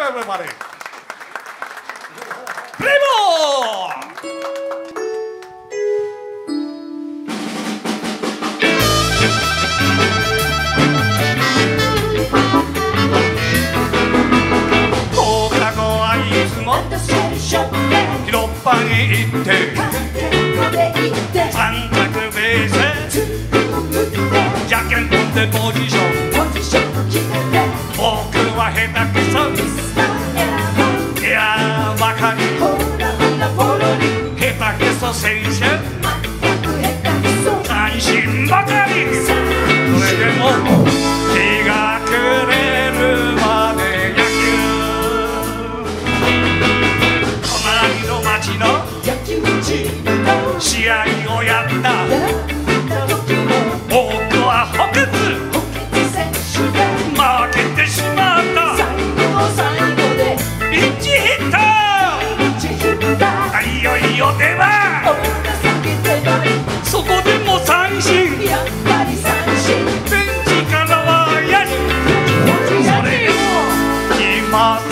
everybody. Primo!放課後はいつも広っ端に行って三角ベースじゃけんぽんでポジション僕は下手くそいやばかり下手くそ選手三振ばかりそれでも日が暮れるまで野球隣の町の試合をやった僕は補欠負けてしまったピンチヒッターいよいよ出番そこでも三振ベンチからはやりそれでも今